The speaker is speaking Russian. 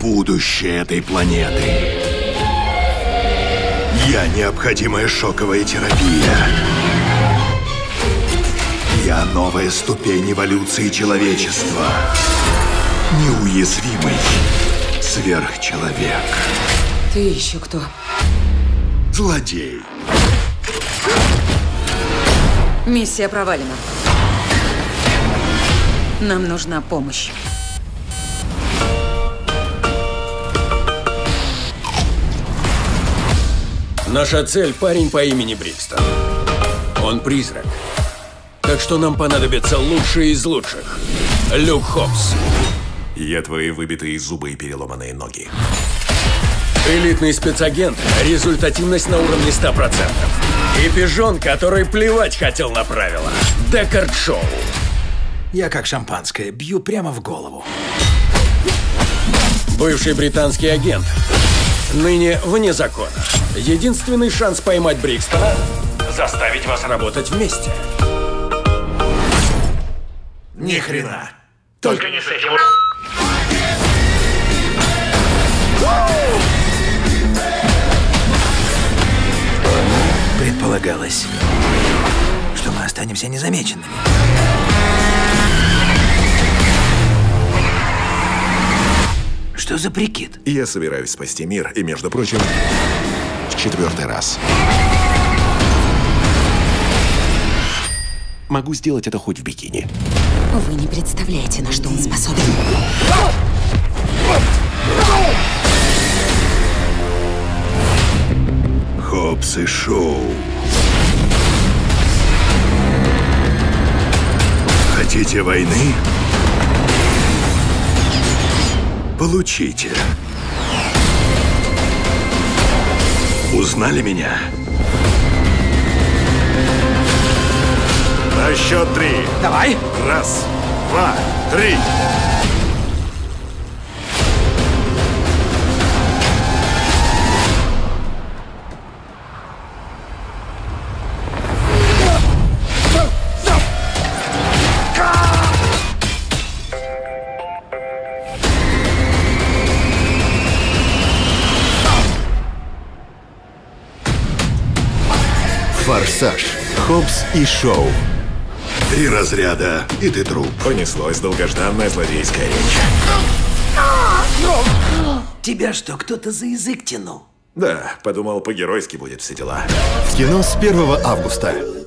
будущее этой планеты. Я необходимая шоковая терапия. Я новая ступень эволюции человечества. Неуязвимый сверхчеловек. Ты еще кто? Злодей. Миссия провалена. Нам нужна помощь. Наша цель – парень по имени Брикстон. Он призрак. Так что нам понадобятся лучшие из лучших. Люк Хопс. Я твои выбитые зубы и переломанные ноги. Элитный спецагент, результативность на уровне 100%. И пижон, который плевать хотел на правила. Декард Шоу. Я как шампанское, бью прямо в голову. Бывший британский агент. Ныне вне закона. Единственный шанс поймать Брикстона – заставить вас работать вместе. Ни хрена. Только не с этим. Предполагалось, что мы останемся незамеченными. Что за прикид? Я собираюсь спасти мир, и, между прочим, в 4-й раз. Могу сделать это хоть в бикини. Вы не представляете, на что он способен. Хопс и Шоу. Хотите войны? Получите. Узнали меня? На счет 3. Давай. 1, 2, 3. Форсаж. Хопс и Шоу. 3 разряда, и ты труп. Понеслось долгожданная злодейская речь. Тебя что, кто-то за язык тянул? Да, подумал, по-геройски будет все дела. В кино с 1 августа.